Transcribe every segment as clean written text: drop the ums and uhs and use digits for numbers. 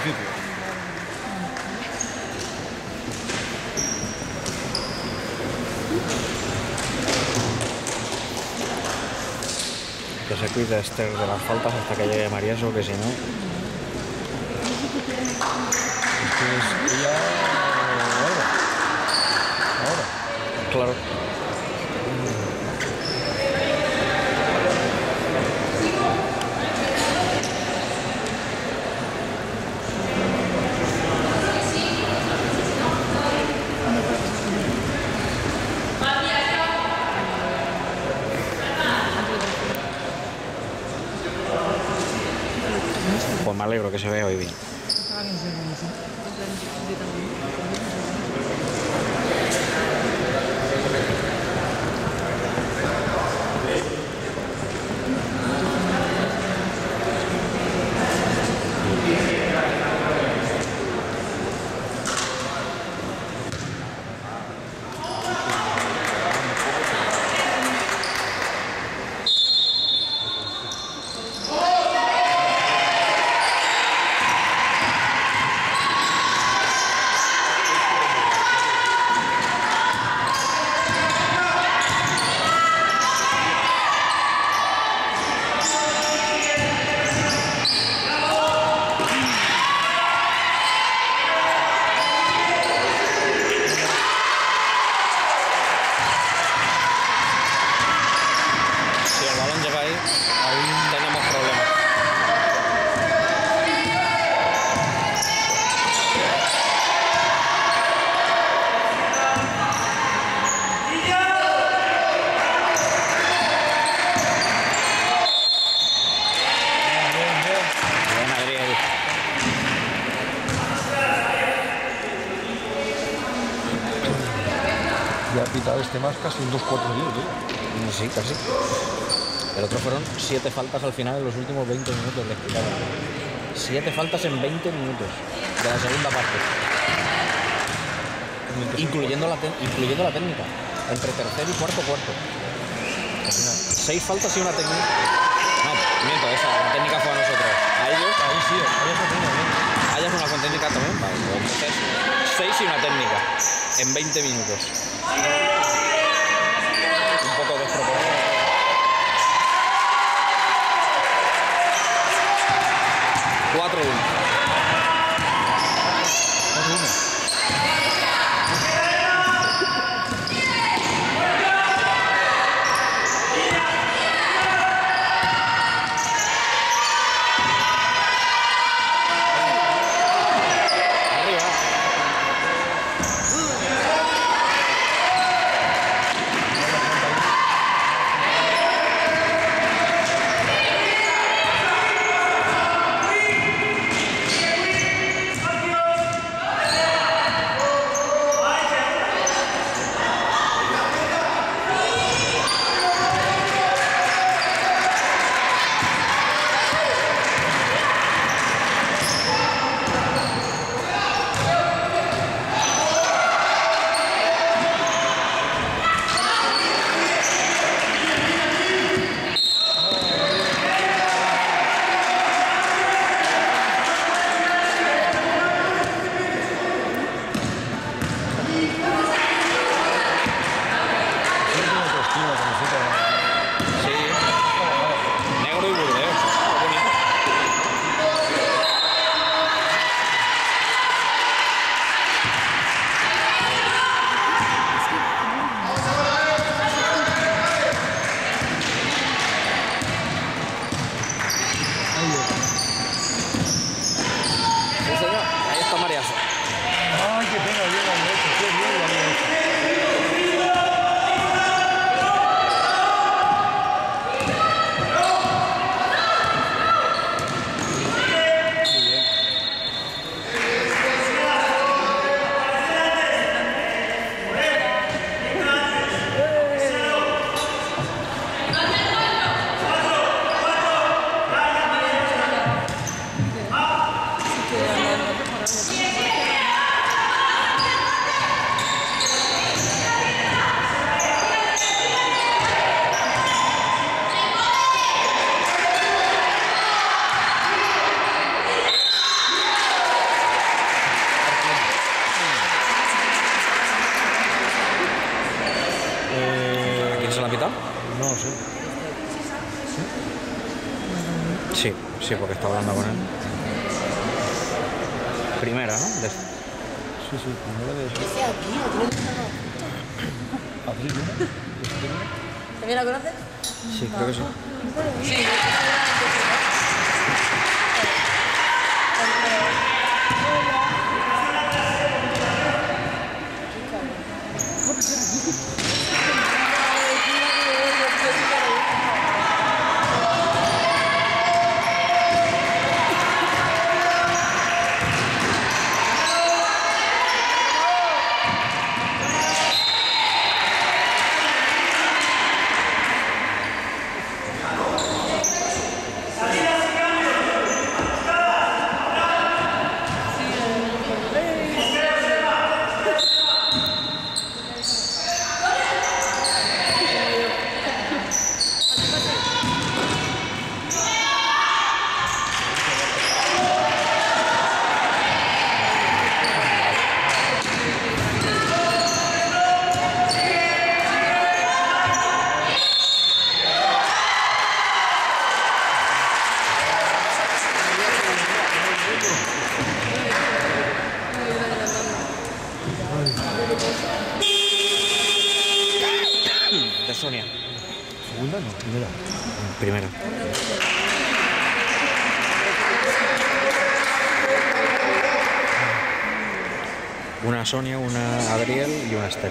sitio. Que se cuide Esther de las faltas hasta que llegue Mariaso, que si no... Es que es ella... Ahora. Claro. Pues me alegro que se vea hoy bien. Ya ha pitado este más casi un 2-4 minutos. Sí, casi. El otro fueron 7 faltas al final en los últimos 20 minutos, les quitaron. 7 faltas en 20 minutos de la segunda parte. Incluyendo la técnica. Entre tercer y cuarto. 6 faltas y una técnica. No, miento, la técnica fue a nosotros. A ellos. Ahí sí, ahí es ¿A ellos una con técnica también? Vale, pues entonces 6 y una técnica en 20 minutos. Un poco desproporcionado. 4-1. Sí, sí, porque está hablando con él. Primera, ¿no? Sí, sí, primero de Ese aquí, lo tienes que sacar. abril 1. ¿También la conoces? Sí, creo que sí. Sí. De Sonia. Segunda, no, primera. Primera. Una Sonia, una Adriel y una Esther.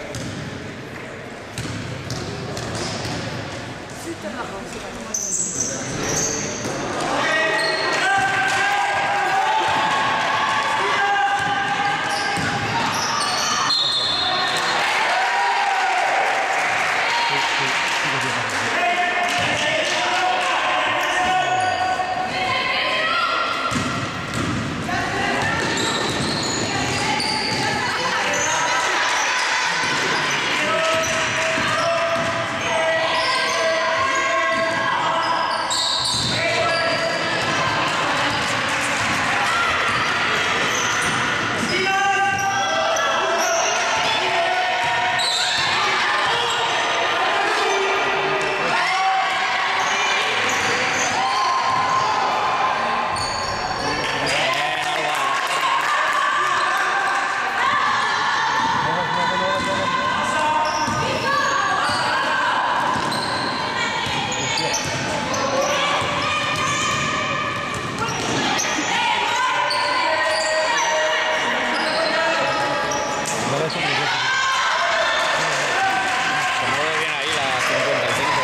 Se mueve bien ahí la 55.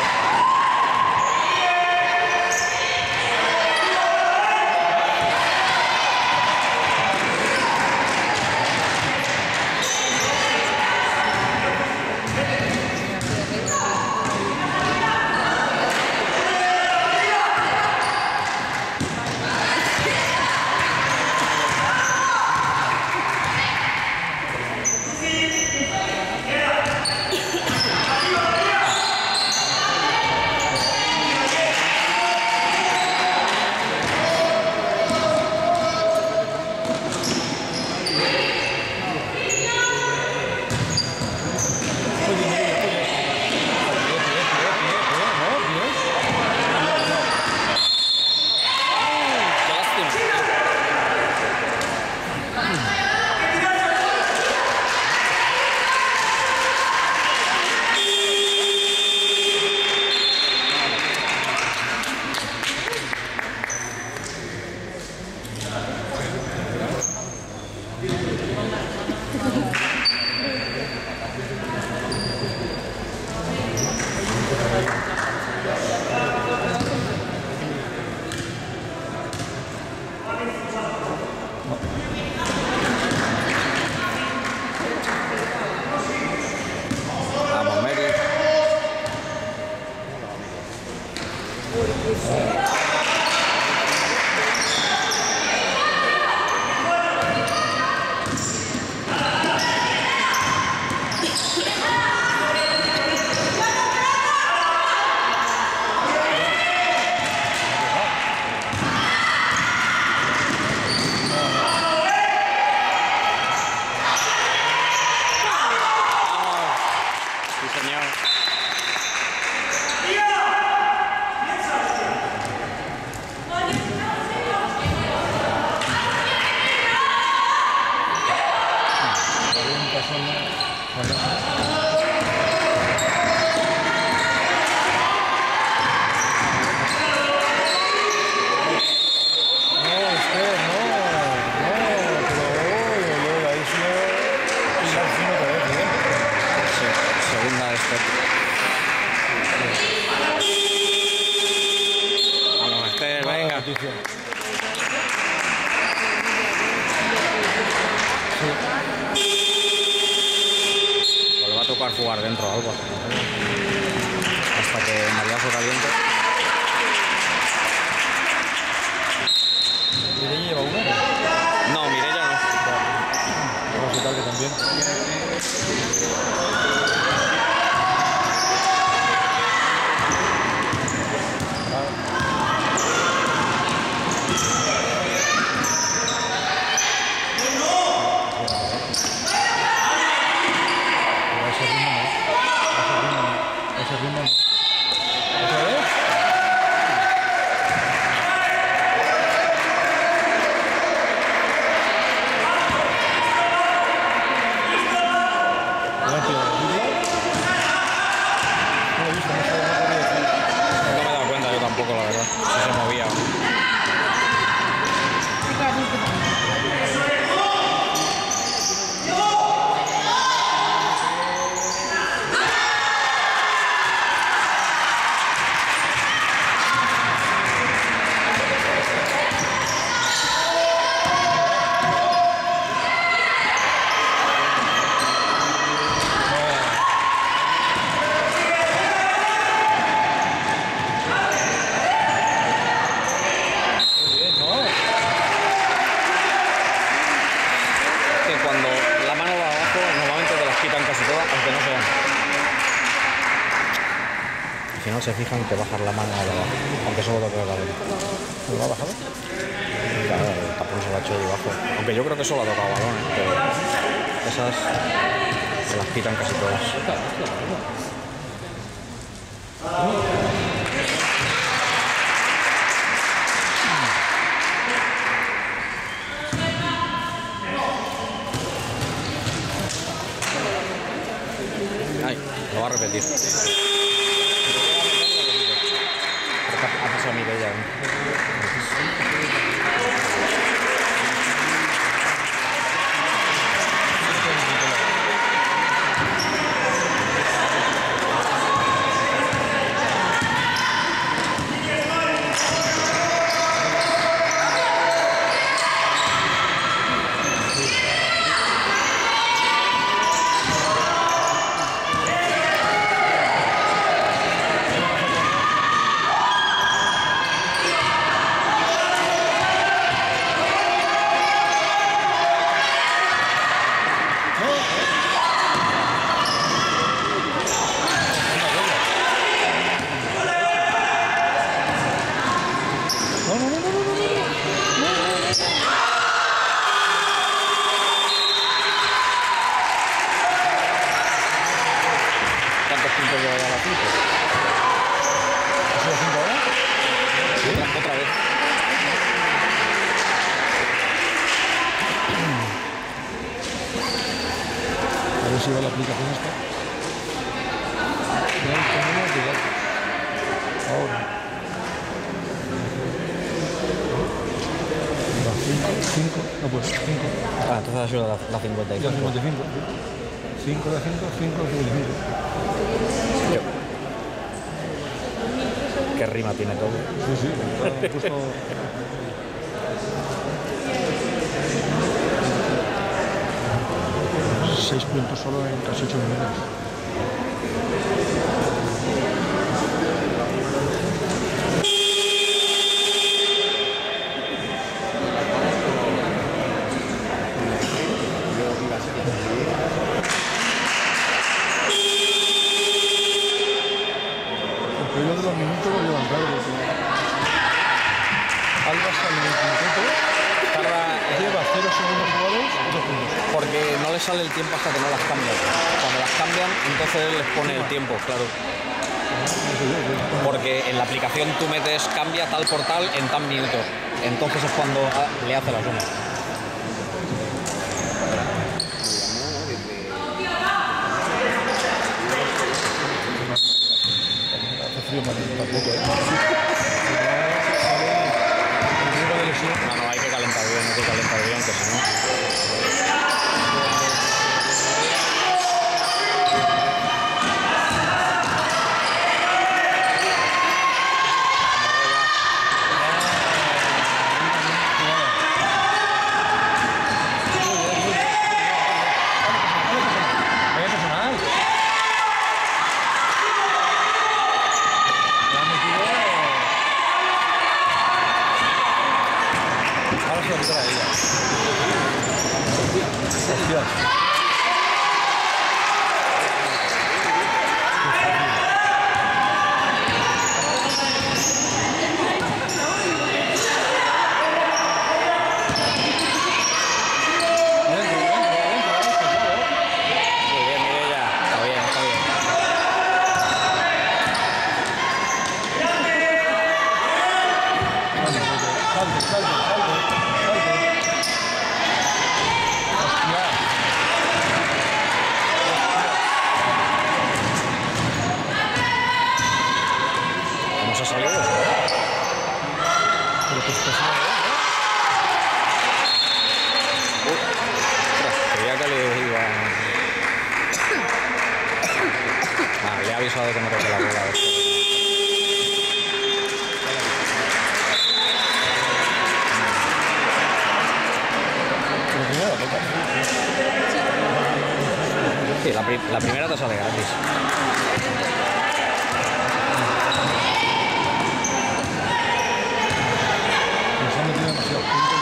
Qué lástima. Vamos, Mary. Sí, señor. atención. Pues le va a tocar jugar dentro algo. Hasta que María se caliente. ¿Mireia lleva una? No, Mireia no. Vamos a tal que también. Ese ritmo no. ¿Otra vez? No me he dado cuenta yo tampoco, la verdad. Si se movía. Que cuando la mano va abajo, normalmente te las quitan casi todas, aunque no sean. Si no se fijan, te bajas la mano de abajo, aunque solo toque el balón. ¿Lo ha bajado? Claro, el tapón se lo ha hecho debajo. Aunque yo creo que solo ha tocado balón, pero esas se las quitan casi todas. Ay, lo va a repetir. Ha pasado Mireia, ¿Cuántos puntos lleva ya la 5? ¿Ha sido 5 ahora? Otra vez. A ver si va la aplicación esta. No hay camino de datos. Ahora. Va, 5. No pues 5. Ah, entonces ha sido la Ya 55. 55. 5 de 5, 5 de 55. Qué rima tiene todo. Sí, sí, está puesto. Seis puntos solo en casi 8 minutos. El periodo de los minutos lo llevan claro. Alba sale en el quinteto, lleva 0 segundos jugados y 2 puntos. Porque no les sale el tiempo hasta que no las cambian. Cuando las cambian, entonces les pone el tiempo, claro. Porque en la aplicación tú metes cambia tal por tal en tan minutos. Entonces es cuando le hace la suma. Hace frío tampoco, ¿eh? No, hay que calentar bien, que si no... la quita a ella. Hostias. Muy bien, Mireia. Está bien, está bien. Salte, salte, salte, salte. Hostia. ¿Cómo se ha salido eso? Pero que esto es una Ostras, creía que le iba... Le he avisado de que no toque la bola. pero primero la toca. Sí, la primera te sale gratis. Nos han metido demasiados puntos.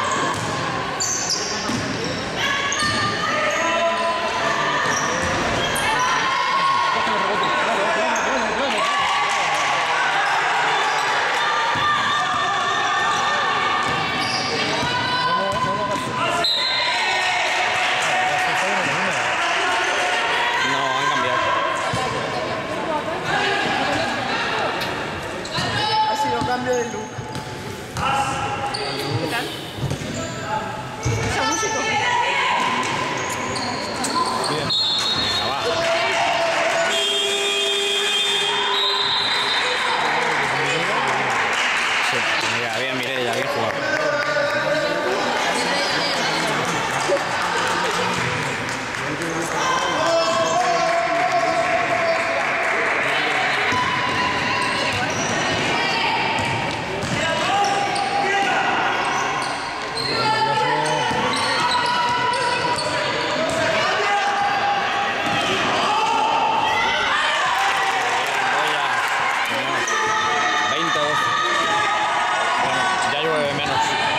No, han cambiado. Ha sido cambio de look. ¿Qué tal? Esa música. Bien. Ya va. Sí, mira, bien Mireia, bien jugado. Mireia, 20-12. Bueno, ya llueve menos.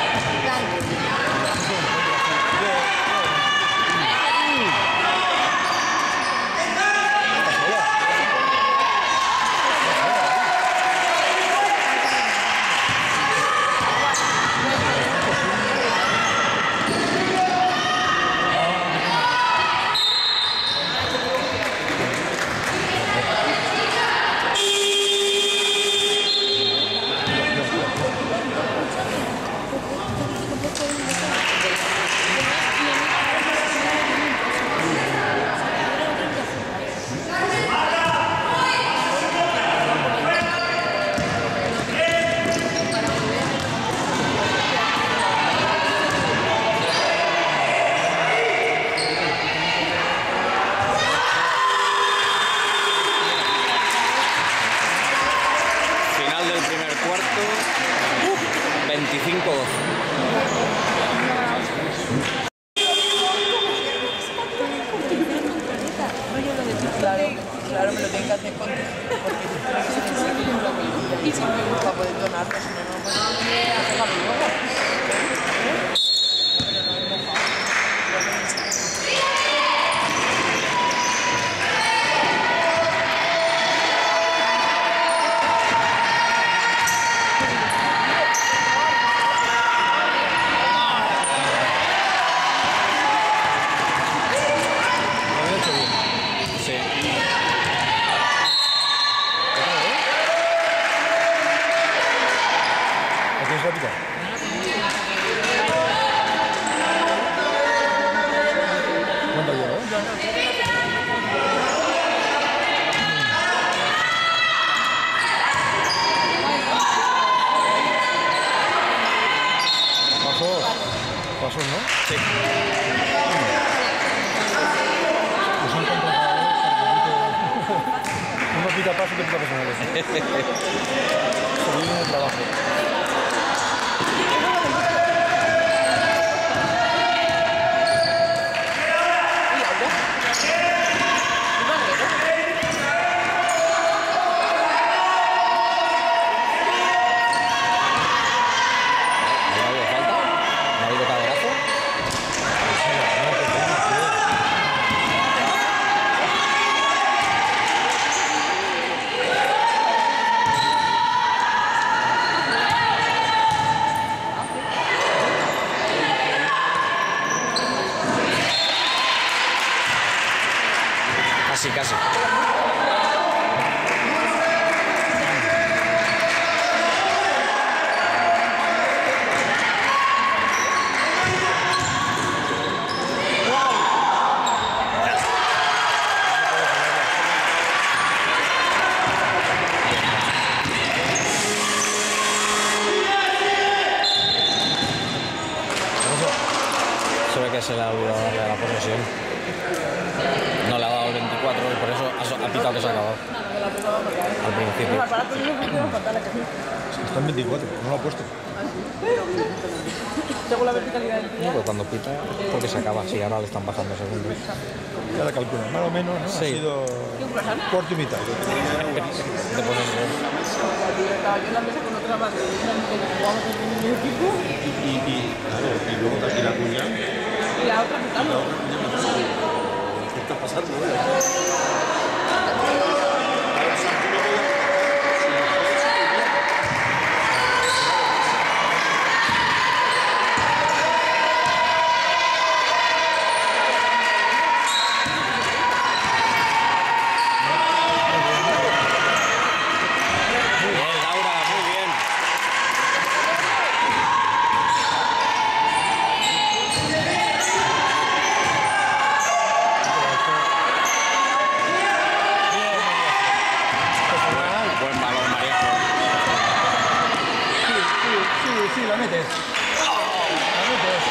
Final del primer cuarto. 25-12. Claro, me lo tienen que hacer contigo. Porque si me gusta poder donarlo, si no, no puedo hacerlo luego. Lo han hecho bien. Sí. ¿A quién se la pica? ¿Cuánto lleva, Pasos. Pasos, ¿no? Sí. Pues han contratado uno pita paso que pita personales. Se vive en el trabajo. ¿Ha habido falta? Casi, casi. Se ve que se le ha olvidado darle a la posesión. No le ha dado el 24 y por eso ha pitado que se ha acabado. Al principio. Está en 24, no lo ha puesto. Según la verticalidad del No, pie. pues cuando pita, porque se acaba. Sí, ahora le están bajando segundos. Ya la calculo, más o menos, ¿no? Sí. Ha sido cuarto y mitad. De posesión. Estaba yo en la mesa con otra base. Que jugamos en mi equipo. Claro, y luego también la cuña. Y la otra pitando. ¿Qué está pasando? Bien, Laura, muy bien. Buen balón, Mariajo. Sí, la metes. La metes.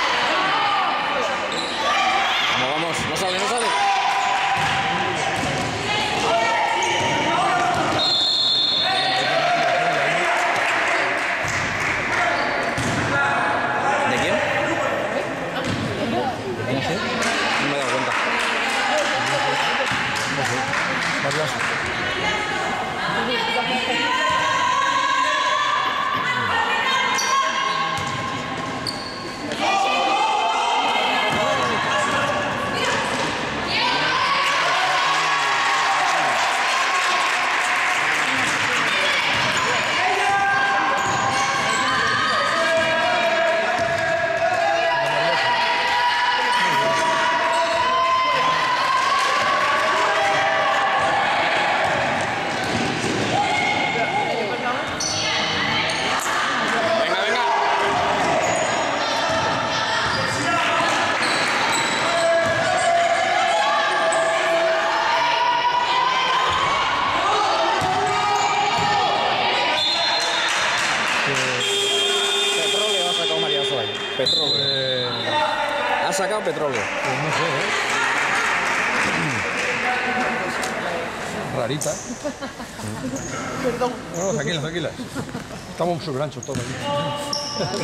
Vamos, vamos. No sale, no sale. ¿De quién? No sé. No me he dado cuenta. Varias. Venga, venga. Petróleo ha sacado María Soy. Petróleo. Ha sacado petróleo. Pues no sé, ¿eh? Rarita. Perdón. No, tranquilas, tranquilas. Estamos sobre ancho todos aquí.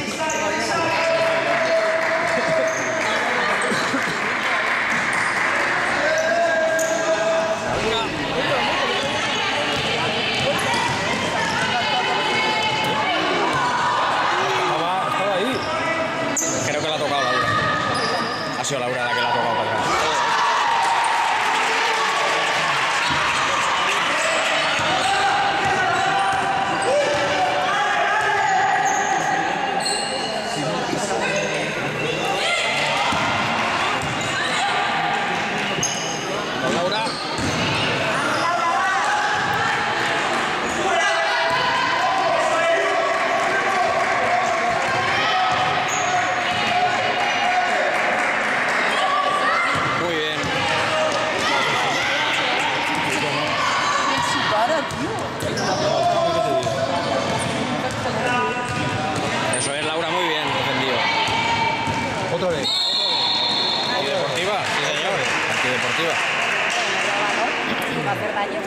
Estaba ahí. Creo que la ha tocado Laura. Ha sido Laura la que la ha tocado para atrás. Con Laura. Muy bien. Si para, tío. Eso es, Laura, muy bien defendido. Otra vez. Antideportiva, sí señor. Antideportiva. Va a hacer daño.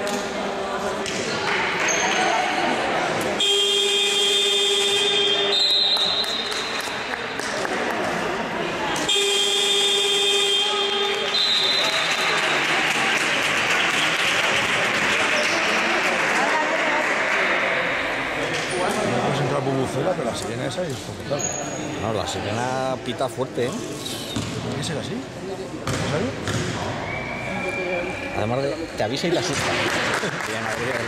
Puedes entrar bubucela, pero la sirena esa es total. No, la sirena pita fuerte, ¿eh? ¿Tiene que ser así? ¿Necesario? Además de, te avisa y te asusta. Bien, Adrián.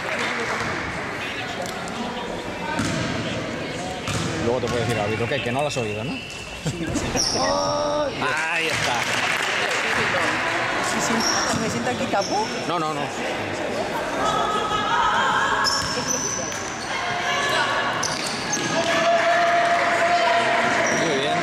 Luego te puede decir el árbitro que no lo has oído, ¿no? Ahí está. Me siento aquí tapo. No, no, no. Muy bien.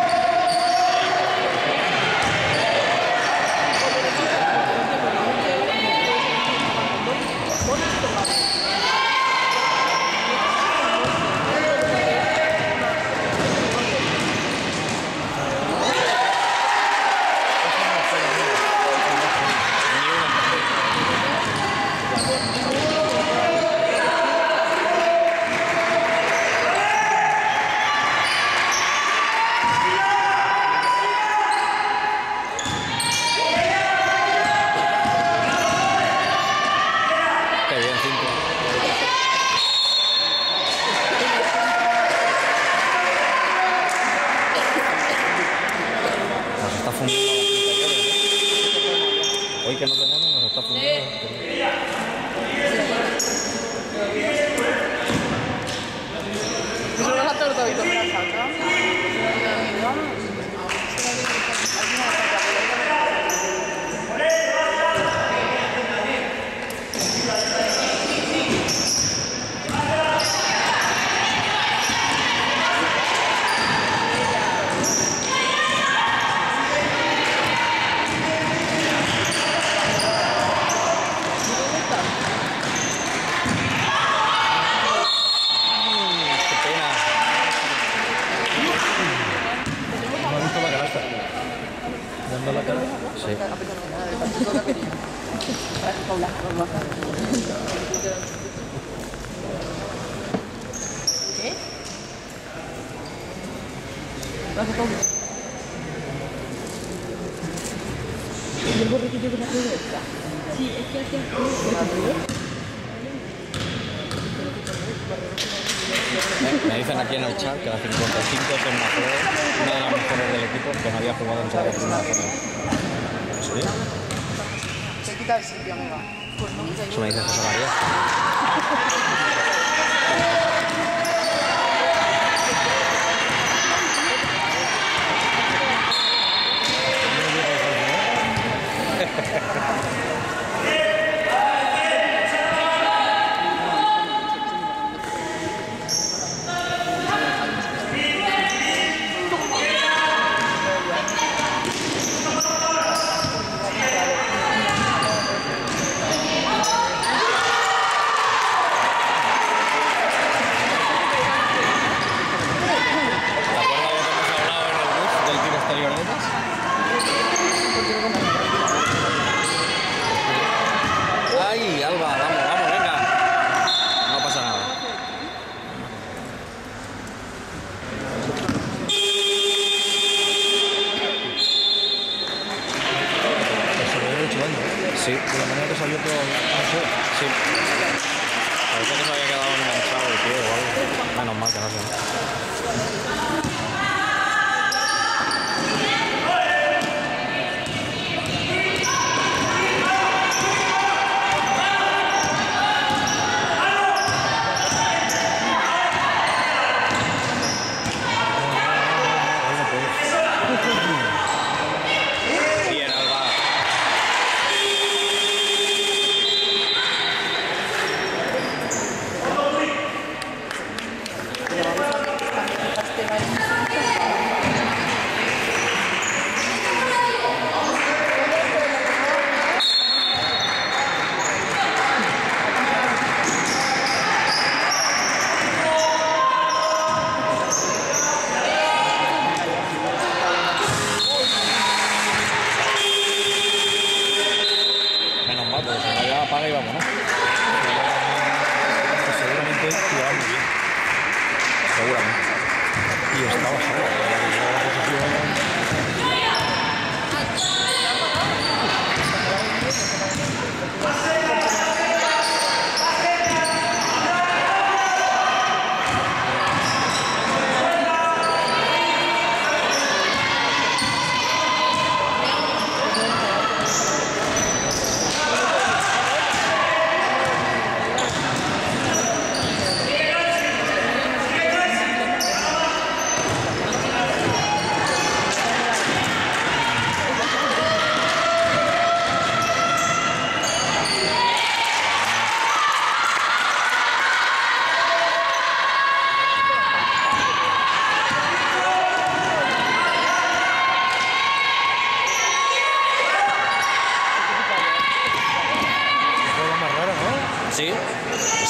Qué bien, 5. Nos está fundiendo la cinta, ¿eh? Hoy que no tenemos, nos está fundiendo. Eso lo vas a hacer todo y todo en la salsa. Qué pena. No ha visto la canasta. Dando la cara. Sí. ¿Qué? ¿Lo hace todo? ¿Y el borriquillo que me hace de esta? Sí, es que hace... Me dicen aquí en el chat que la 55 es una de las mejores del equipo que no había jugado en toda la primera jornada. ¿En serio? Se quita el sitio, amiga. Pues no. Eso me dice José María. ¿Te acuerdas de lo que hemos hablado en el bus del tiro exterior de esas? ¡Ay, Alba! Vamos, vamos, venga. No pasa nada. Se lo he hecho daño. Sí, De la manera que salió todo. No sé. sí. Parece que se había quedado enganchado el pie o algo. Menos mal que no sé. Bien, Alba. Menos mal, porque si no ya apaga y vámonos. Pues seguramente jugaba muy bien. Seguramente. Y estaba solo. La posición...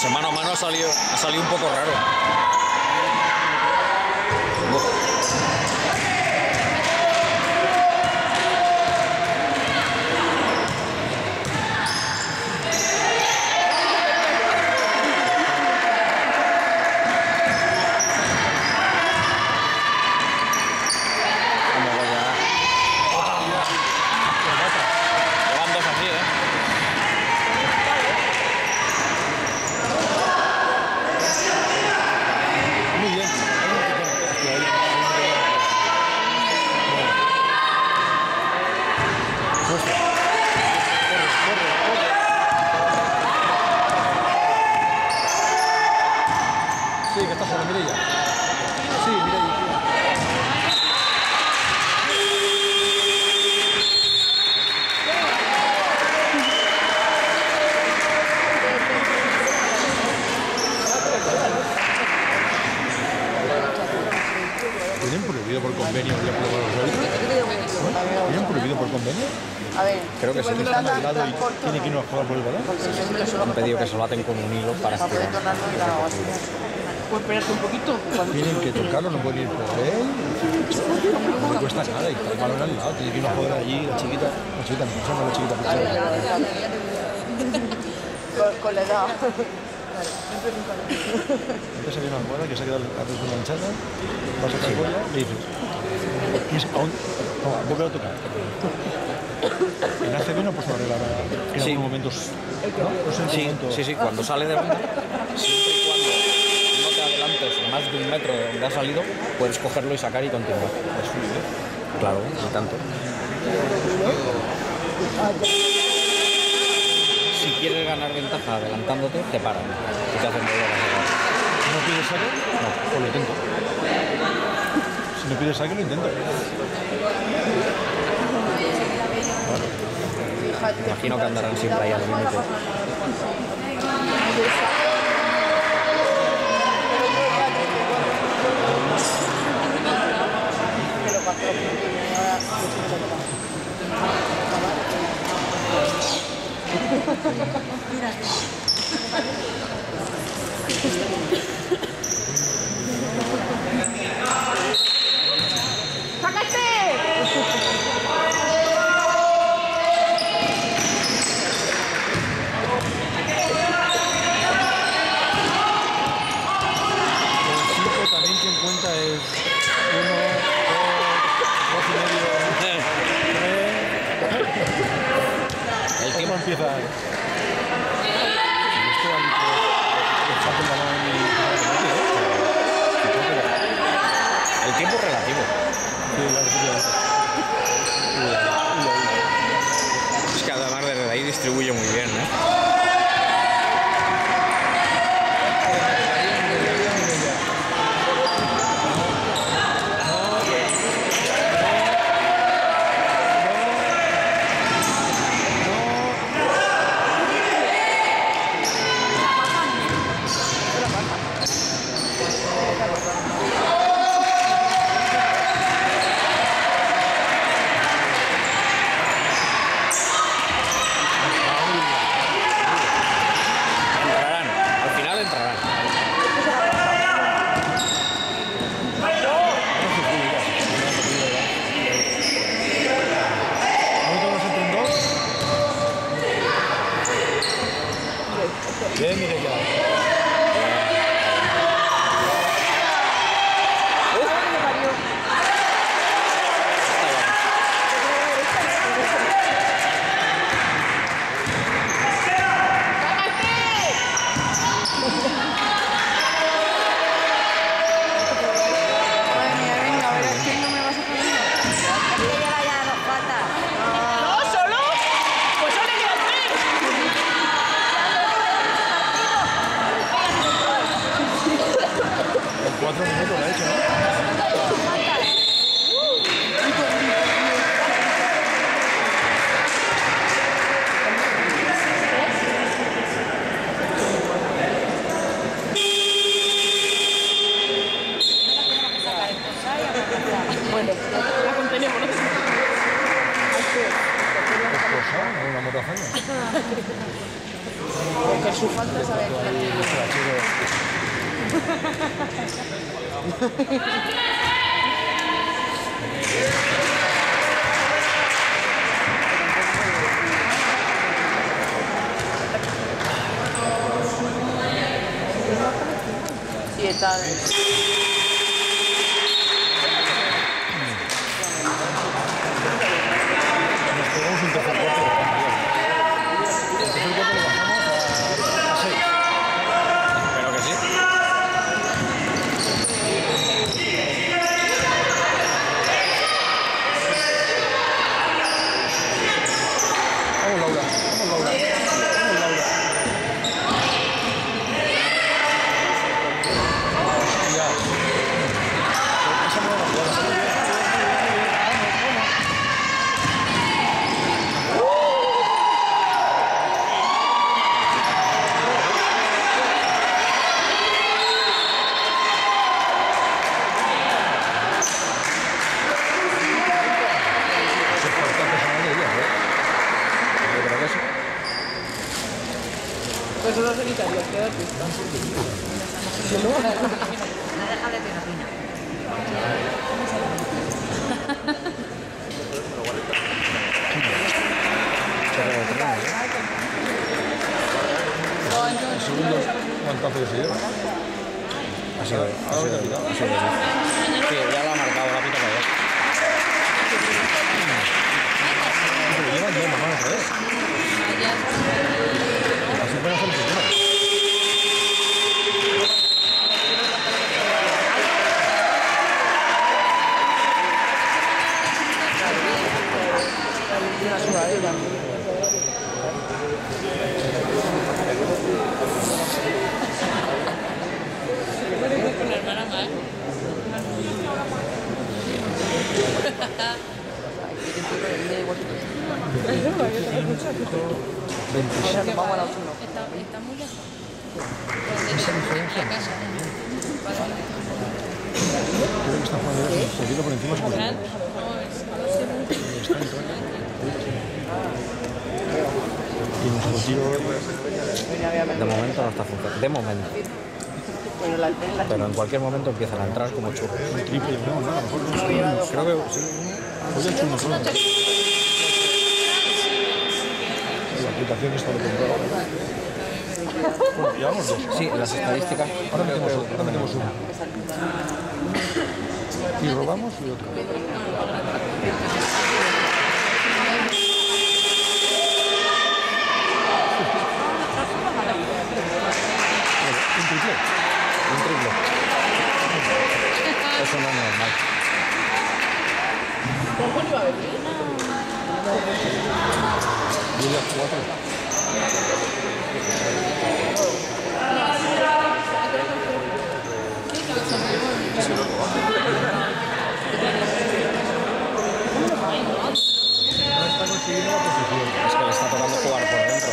Ese mano a mano ha salido un poco raro. Llevan dos así, ¿eh? Muy bien. Sí, que está jugando Mireia. Sí, Mireia. ¿Tienen prohibido por convenio ya probar los árbitros? ¿Tienen prohibido por convenio? A ver, Creo que sí. ¿Que están al lado y tiene que irnos a jugar por el balón? Han pedido que se lo aten con un hilo para puede estirar. tornarlo y la así. Pues espérate un poquito. Tienen que tocarlo, no pueden ir por él. No le cuesta nada y está el balón al lado. Tiene que irnos a jugar allí, la chiquita no, la chiquita. Con la edad. Antes había una jugada que se ha quedado atrás de una manchada, va a sacar bola, le dices, ¿aún? No, ¿a poco lo toca? En ACB no puedes arreglar en Sí. algunos momentos. ¿No? No sé en qué Sí, momento. sí, cuando sale de banda, siempre y cuando no te adelantes más de un metro de donde ha salido, puedes cogerlo y sacar y continuar. Es fluido. Claro, y tanto. Si quieres ganar ventaja adelantándote, te paran y te hacen volver a sacar. ¿No pides saque? No, pues lo intento. Si no pides saque, lo intento. Imagino que andarán siempre ahí al límite. El 5 también quien cuenta es 1, 2 y medio, 3. El tiempo empieza. Esto árbitro que saca el balón y El tiempo es relativo. sí, la efectivamente. Es que además desde ahí distribuye muy bien, ¿eh? Entrarán, al final entrarán. Bien, mire ya. Madre mía, venga, a ver, ¿quién no me vas a poner? ¿No? ¿Solo? Pues solo le quedan tres. En 4 minutos lo ha hecho, ¿no? Bueno, la contenemos, ¿no? Es cosa, no una moto ajena. Porque su falta sabe. Sí, está. Nos pegamos un tercer cuarto. El tercer cuarto lo bajamos a 6. Pero que sí. Vamos, Laura. Vamos, Laura. Vamos, Laura. Ya. Esa no la jugada. Yo creo que sí. Pues no se quitaría, queda pista. Déjale que opina. El segundo guantazo que se lleva. Ha sido. Sí, ya lo ha marcado la pita para allá. Pero llevan dos nomás, ¿eh? Así pueden hacer el primero. Una sudadera. Con la hermana más. Vamos a la uno. Está muy lejos. Esa diferencia. La casa. Creo que está jugando un poquito por encima. Sobre Fran, todo. no, es Y nuestro tiro De momento no está funcionando. De momento. Pero la Pero en cualquier momento empiezan a entrar como churros. el triple, no, a lo mejor no. Creo que sí. Hoy he hecho uno solo. La aplicación está de comprado. Bueno, llevamos dos. Sí, las estadísticas. Ahora metemos uno. Y robamos y otro. Un triple. Un triple. Eso no es normal. ¿Cómo iba a venir? Y las cuatro. No está consiguiendo la posición. Es que le está tocando jugar por dentro.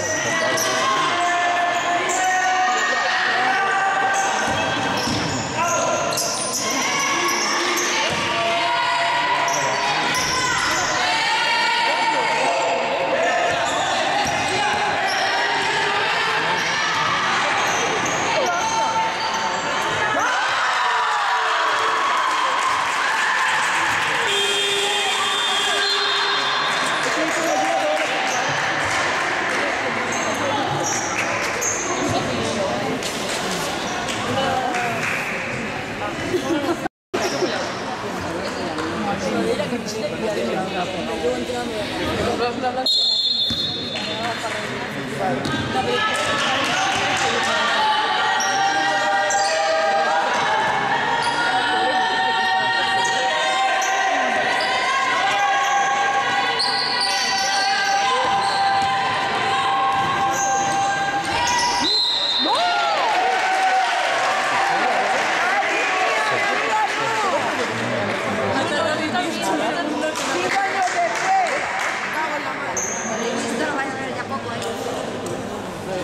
Esto lo vais a ver ya poco, ¿eh?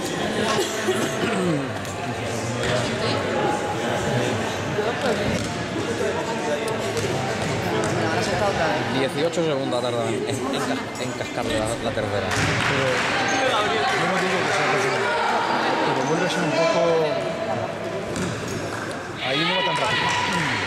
18 segundos tardan en cascarle la tercera. Pero yo no digo que sea posible. Pero vuelve a ser un poco... Ahí no va tan rápido.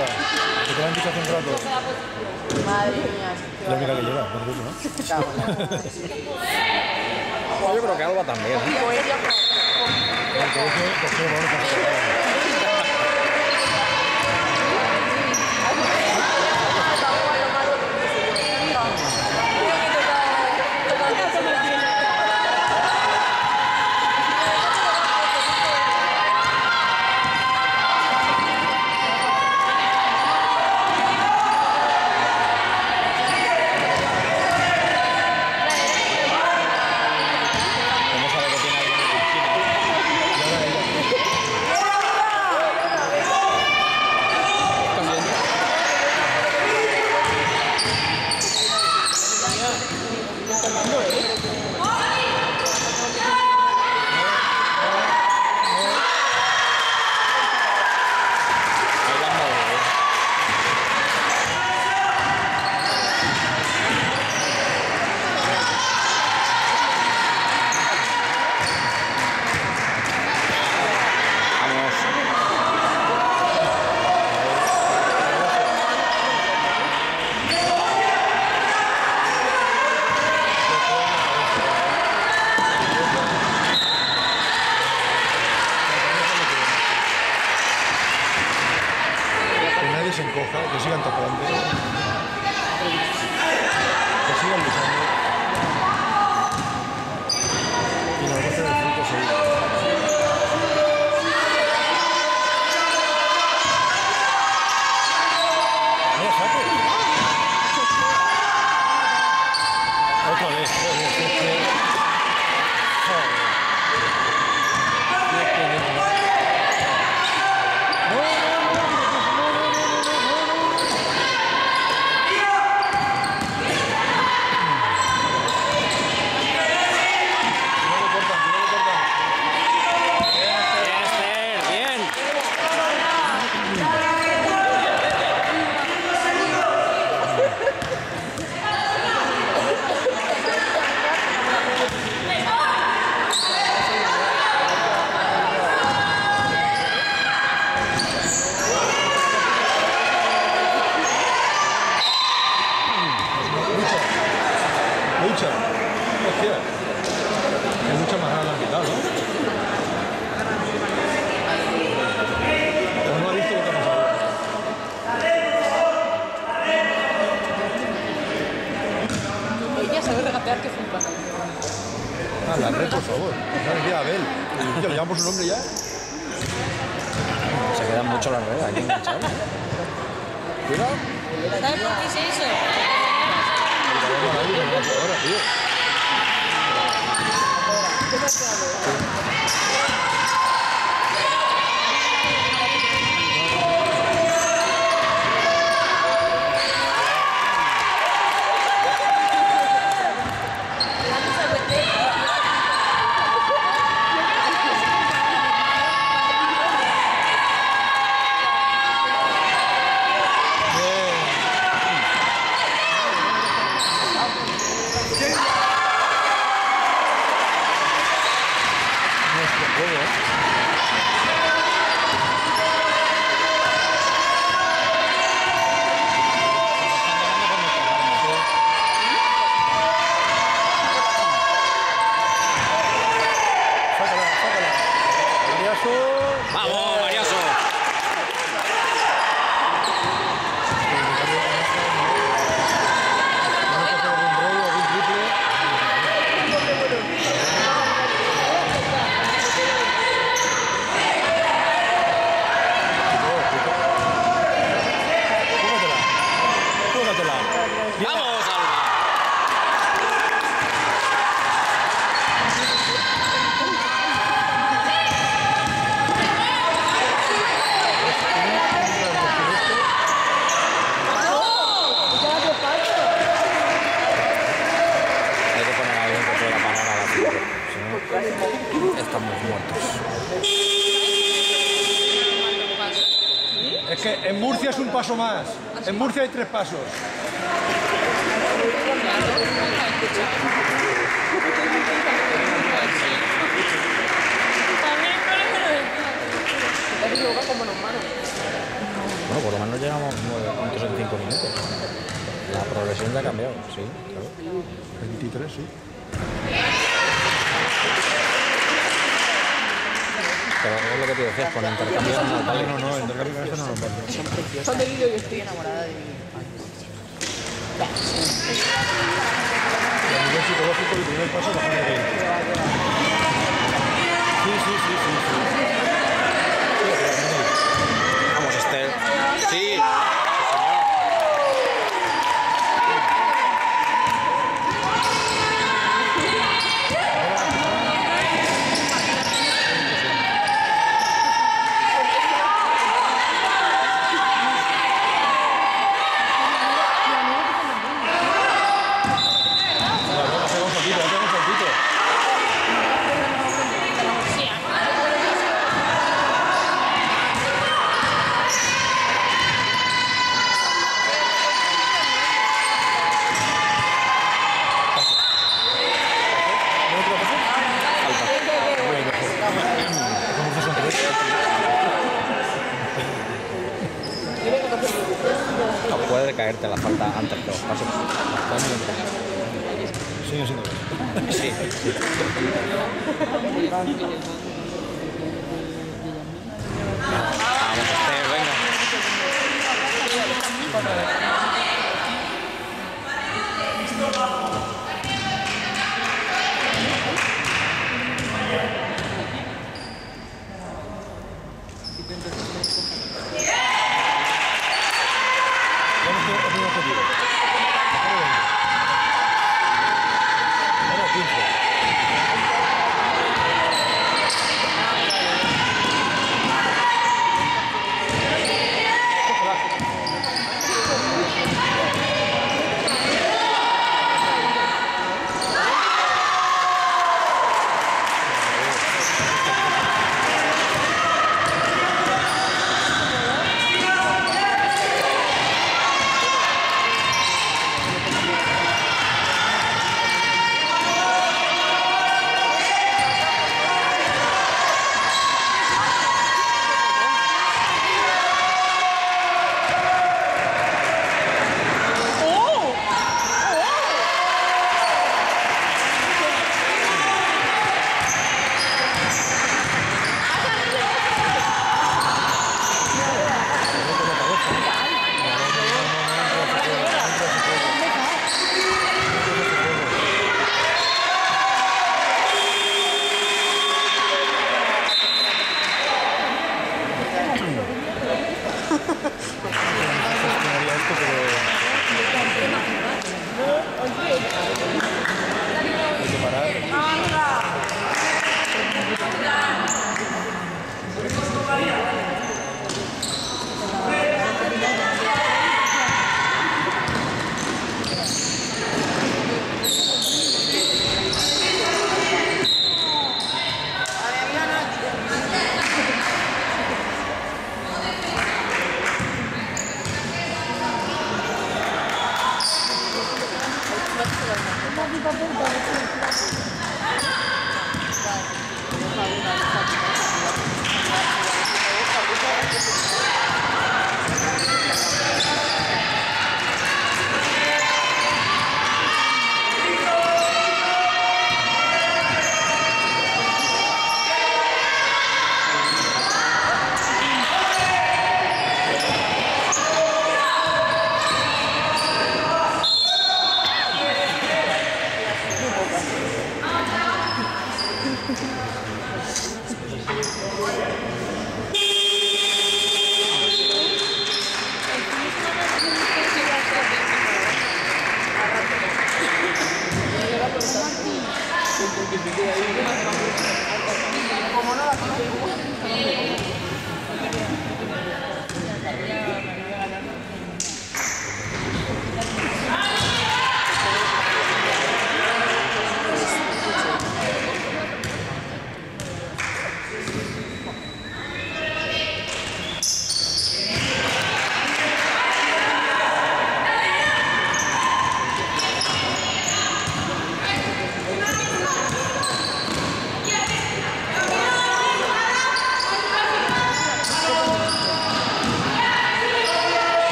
vuelta. Que te lo han dicho hace un rato. Madre mía. La única que llega, por cierto, ¿no? Yo creo que Alba también. ¿Eh? Porque eso, vamos a hacer. ¿Cómo sabe que tiene alguien en la esquina? se encoja, que sigan tapando, que sigan luchando y nos va a hacer el fruto seguro. ¡No, saque! Otra vez, lucha. Hostia. Que mucha más ganas que tal, ¿no? O no ha visto lo que ha pasado. Ella sabe regatear que flipa. Ah, la red, por favor. No le a Abel. ¿Le llamamos su nombre ya? Se quedan mucho las redes aquí enganchadas. Cuidado. ¿Sabes por qué se hizo? Ahora, tío. ¡Vamos, Mariaso! ¡Vamos, Alba! Hay que poner a alguien que pueda parar a la tierra, si no, estamos muertos. Es que en Murcia es un paso más. En Murcia hay 3 pasos. Te equivocas como los manos. Bueno, por lo menos llegamos 9 puntos en 5 minutos. La progresión ya ha cambiado, sí, claro. 23, sí. Pero es lo que te decías, con intercambio no vale. No, intercambio con esto no nos vale. Son preciosas. Son de vídeo y Estoy enamorada de mí. A nivel psicológico, el primer paso es bajar de 20. Sí. Vamos, Esther. Sí. No puede caerte la falta antes que los pasos. Sigue siendo. Sí. Vamos, Esther, venga. Vamos con el primer objetivo. Ahora 15. Gestionaría esto, pero hay que parar.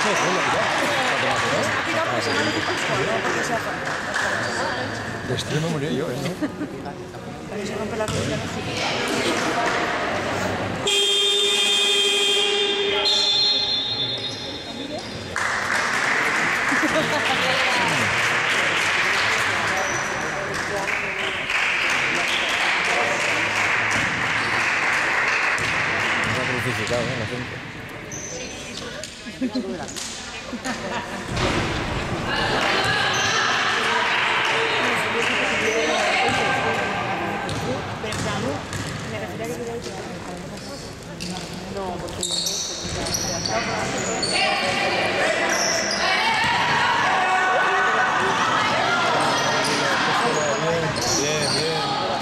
se dejó ya. Ha tirado porque se me ha metido el juego, no porque sea falta. De extremo moría yo, ¿no? Cuando se rompe la rodilla no sirve. Nos ha crucificado, ¿eh? La gente. Me refería a que quería ir a no, porque Bien, bien.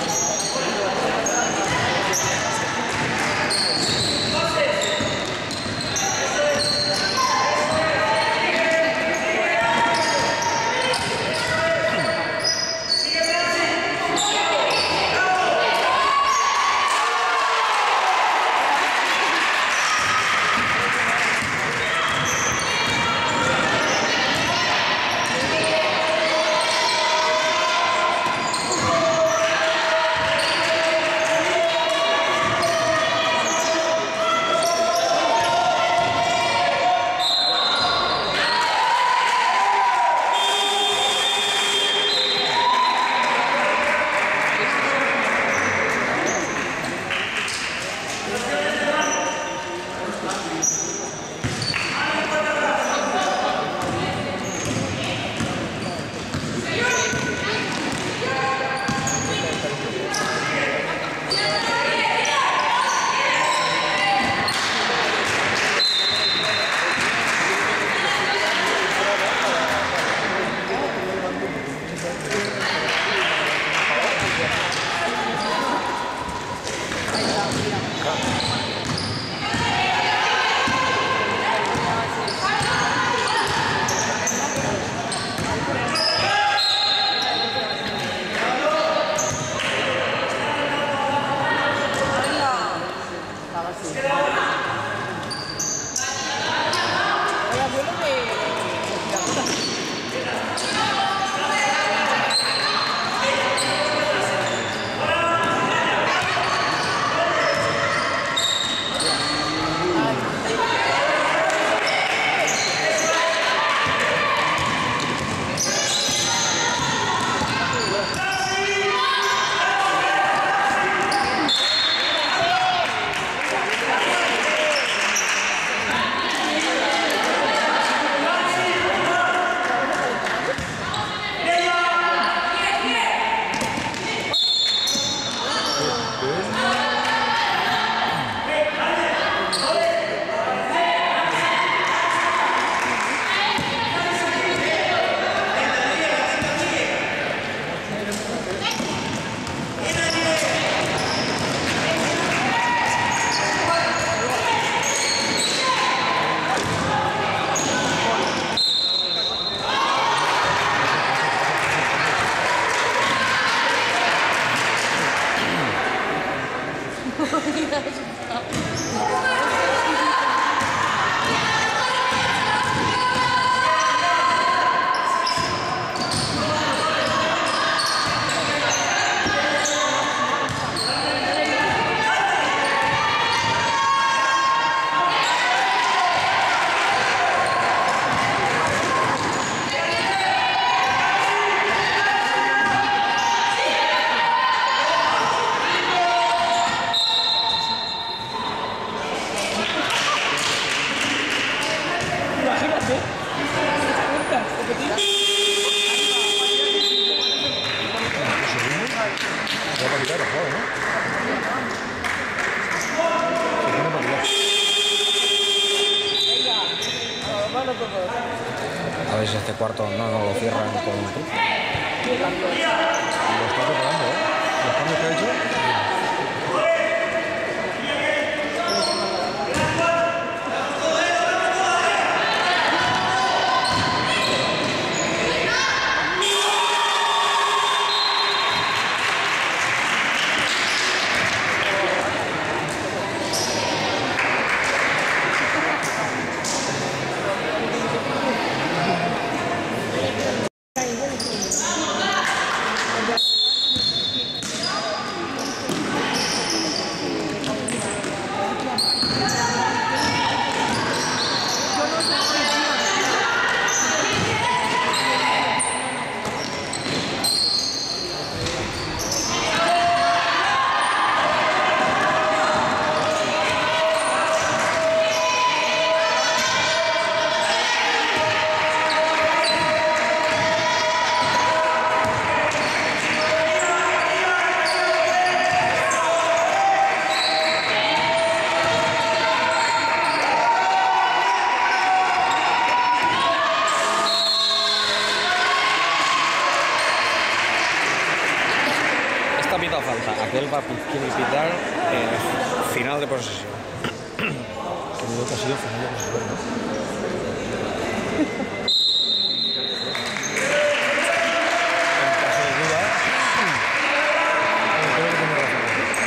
A ver si este cuarto no lo cierran con un triple. Lo está preparando, ¿eh? Los cambios que ha hecho. el VAR quiere pitar final de posesión. Creo que ha sido final de posesión, ¿no? En caso de duda, creo que tiene razón.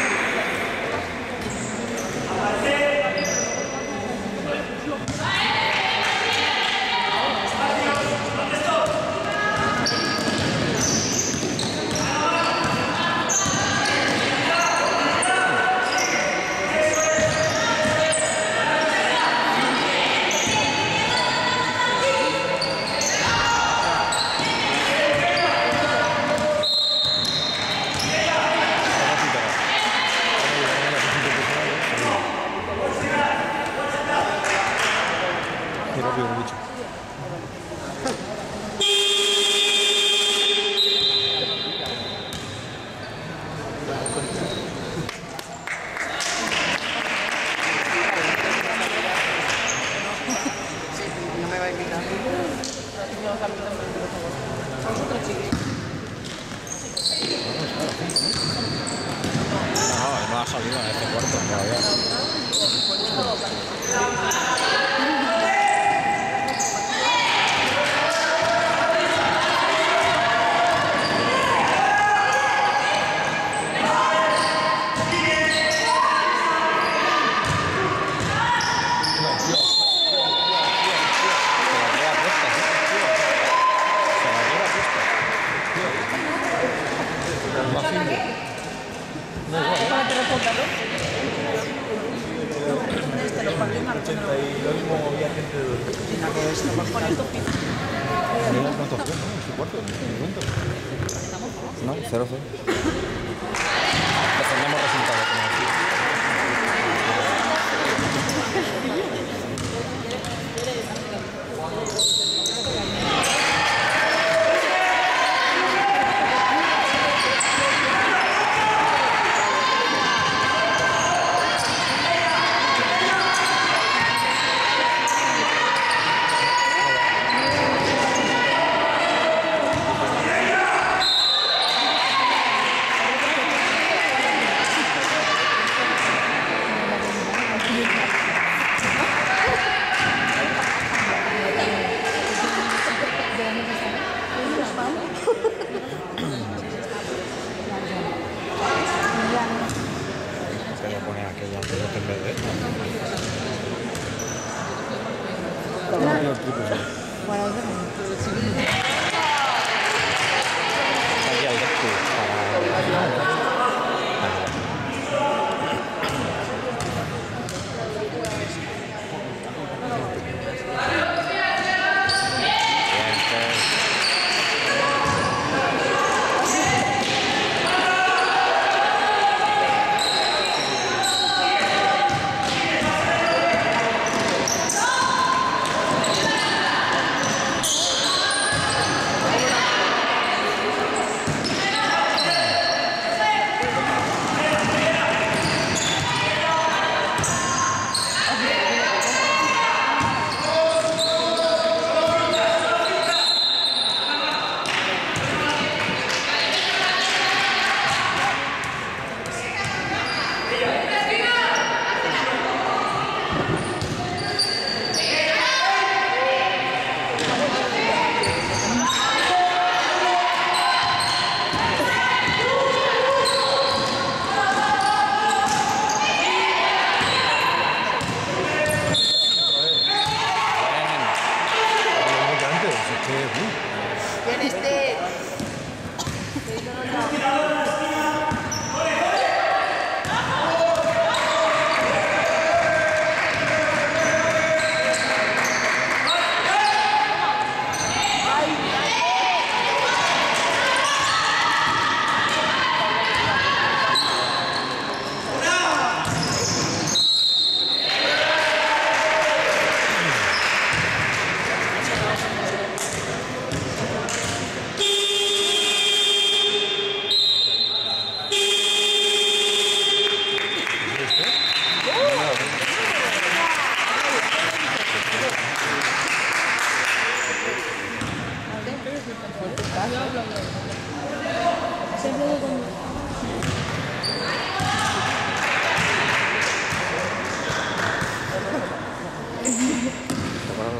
Qué rápido lo he dicho. No me va a invitar. No ha salido en este cuarto todavía. ¿Cuánto fue, no? Este cuarto, en el momento. No, 0-0. Defendemos resultado, como decía. Se le pone aquella pelota en vez de esta. Aquí al Deku para... Bien, este.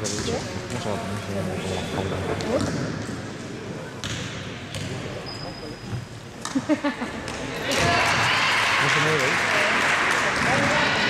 que he dicho. No se va a poner como las pautas. No se mueve ahí.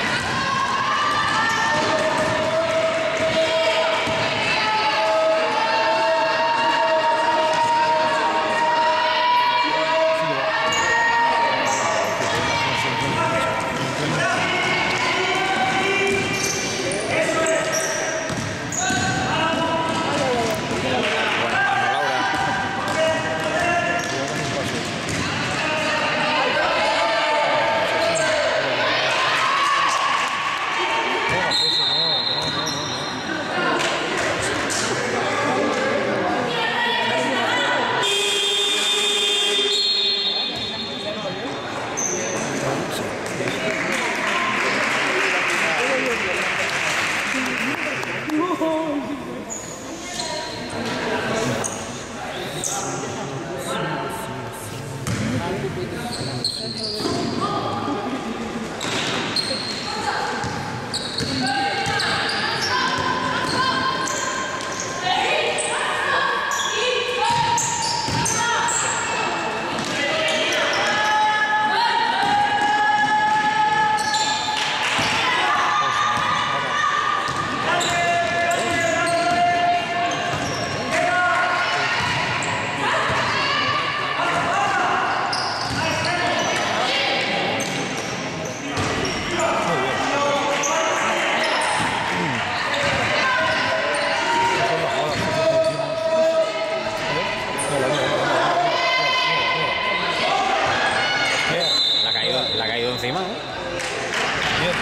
Le ha caído encima, ¿eh? Bien.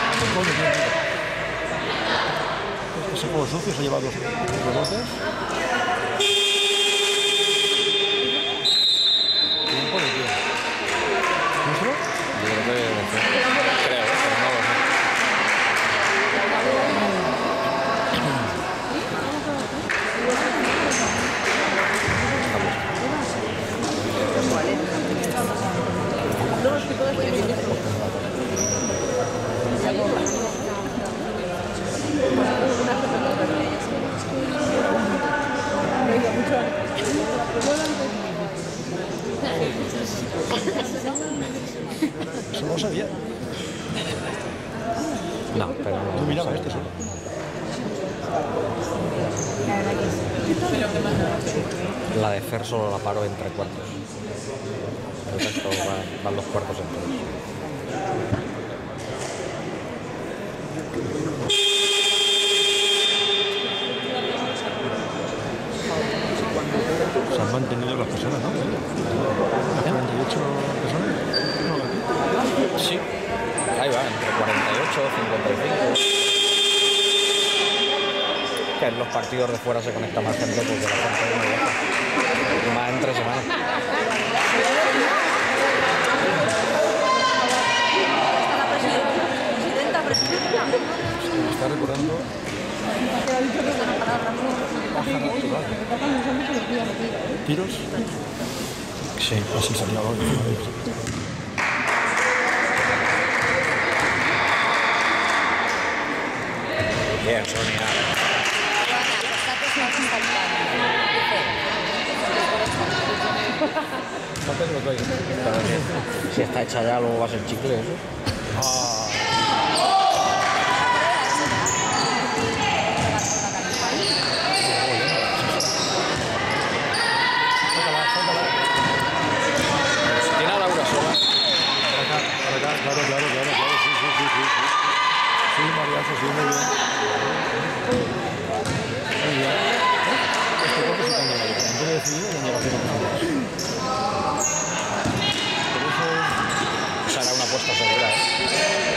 Ese juego sucio se lleva dos rebotes. Tiempo de tío. ¿Nuestro? Yo creo que creo, pero no lo sé. Eso no sabía. No, pero no. Yo miraba este solo. La de Fer solo la paro entre cuartos. El resto van los cuartos enteros. Se han mantenido las personas, ¿no? Las 48 personas. No, aquí. Sí. Ahí va, entre 48 y 55. Que en los partidos de fuera se conecta más gente porque la gente es muy baja. Y más entre semanas. Me está recordando Baja Natural. ¿Tiros? Sí. Así salía algo encima de ellos. Bien, Sonia. Si está hecha ya, luego va a ser chicle eso. Tiene a Laura sola. Para acá, claro, sí. Sí, Mariazo, sí, muy bien. Muy bien. Este corte sí que han llegado. En vez de decidido, ya han llegado a 0 personas. Por eso... Será una apuesta segura, ¿eh?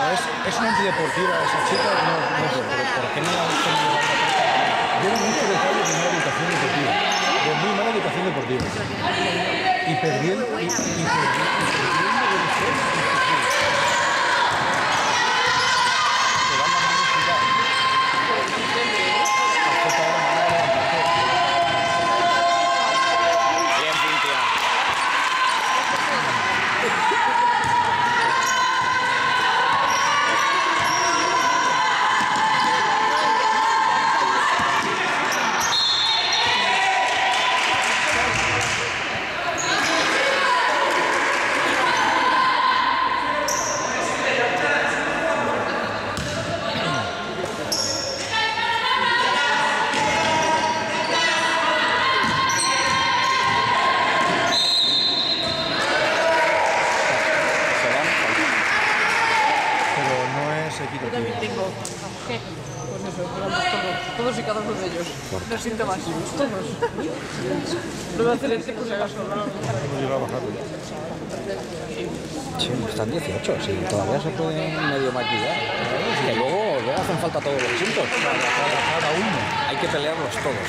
es una antideportiva esa chica, no puede. ¿Por qué no la has tenido? Lleva mucho detalle de mala educación deportiva, de muy mala educación deportiva. Y perdiendo el te dan la mano quitada. Acepta la mano para levantarte. Bien, Cintia. Pero no es Yo equitativo. también tengo. ¿Qué? Pues eso, tenemos todos y cada uno de ellos. Los síntomas, todos. Lo voy a hacer este por si acaso. No llega a bajarlo. Sí, están 18, sí, todavía se pueden medio maquillar. Que luego hacen falta todos los puntos. Cada uno. Hay que pelearlos todos.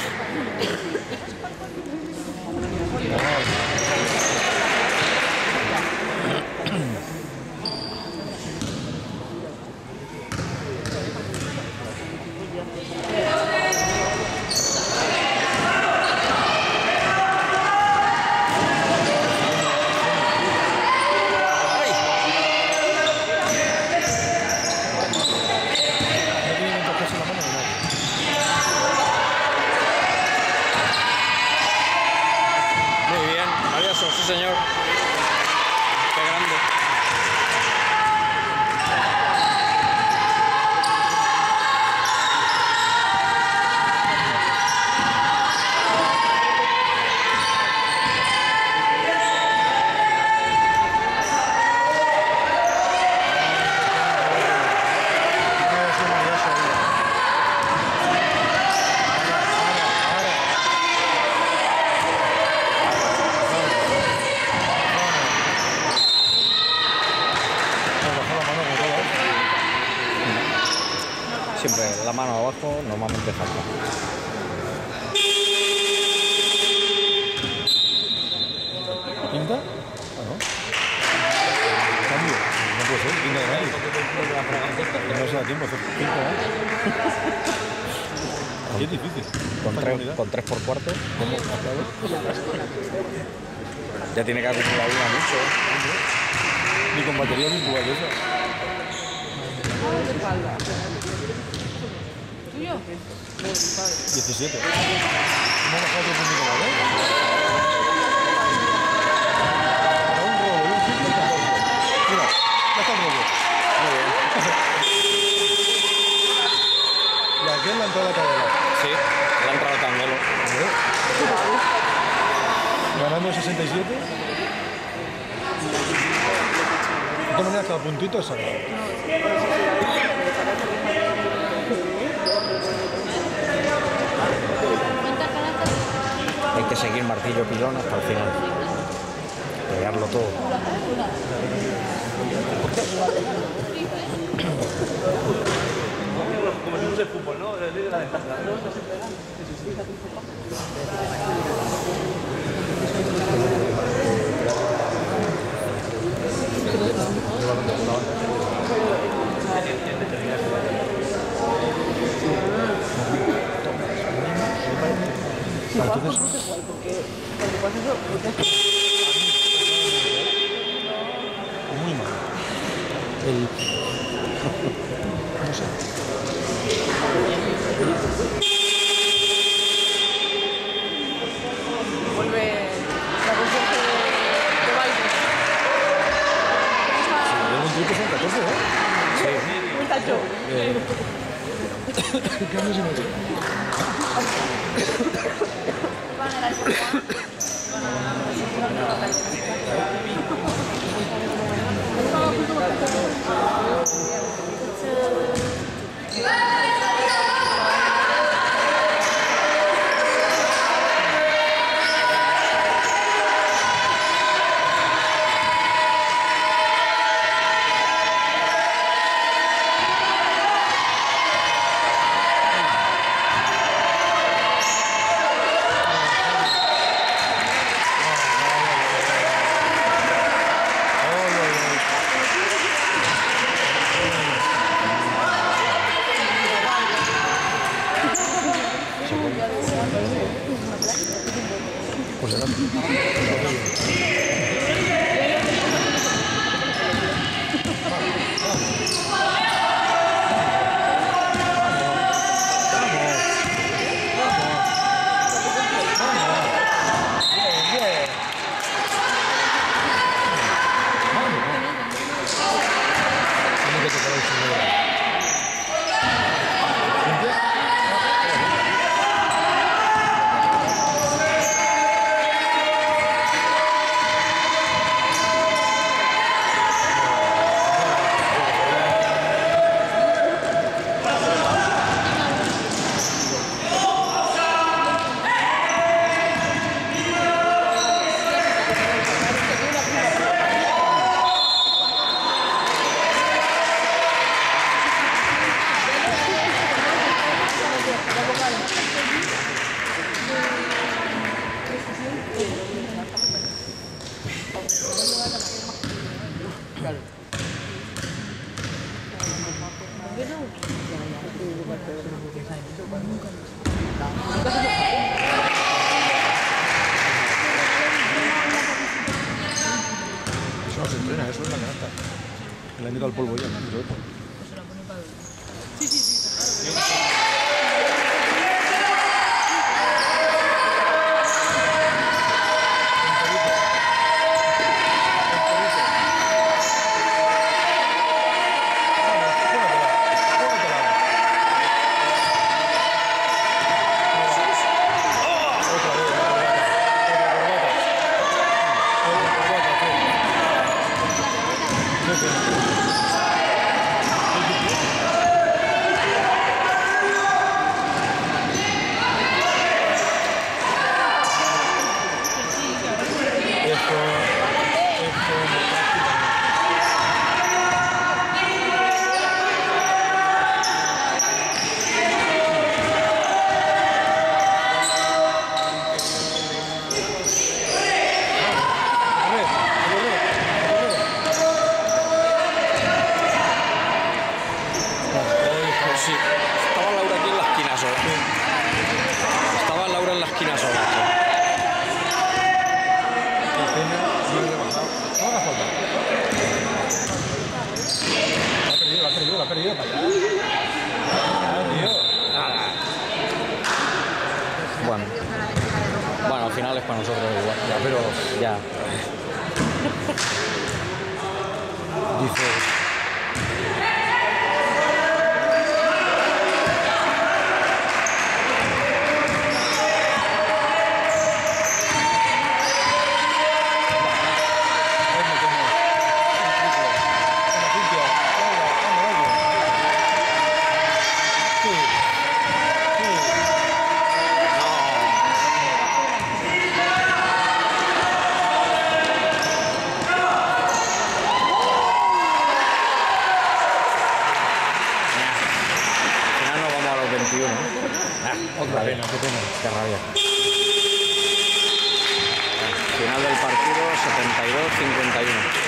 No tiene que tocarse la mano de nadie. Muy bien, maravilloso, sí señor. Qué grande. Tiene que ser maravilloso ahí. Bajó la mano como todas. Siempre la mano abajo, normalmente falta. ¿Pinta? Ah, no. Cambio. No puede ser, pinta de nadie. No se da tiempo a hacer pinta, ¿eh? Aquí es difícil. Con 3 por cuarto. ¿Cómo? Claro. Ya tiene que acumular una mucho. Ni con batería virtual de esa. de espalda. ¿Tuyo? 17. No ha bajado otro puntito más, ¿eh? Para un robo y un triple, 14. Mira, ya está el robo. Muy bien. Y aquí en la entrada de la cadera. Sí, le ha entrado el canguelo. Ganando 67. De todas maneras, cada puntito es sagrado. Hay que seguir martillo pilón hasta el final. Pegarlo todo. Como si fuese fútbol, ¿no? El de la ventaja. Entonces, muy mal. No sé. Vuelve la concierto de baile. Llevo un triple son 14, ¿eh? Un tacho. ¿Qué años y medio? será. Eso no se entrena, eso es la canasta. Le han quitado el polvo ya, ¿no? Sí, estaba Laura aquí en la esquina sola. Estaba Laura en la esquina sola. La ha perdido para allá. Bueno, al final es para nosotros igual. Ya, pero Ya. dice... Otra pena, qué pena. Qué rabia. Final del partido, 72-51.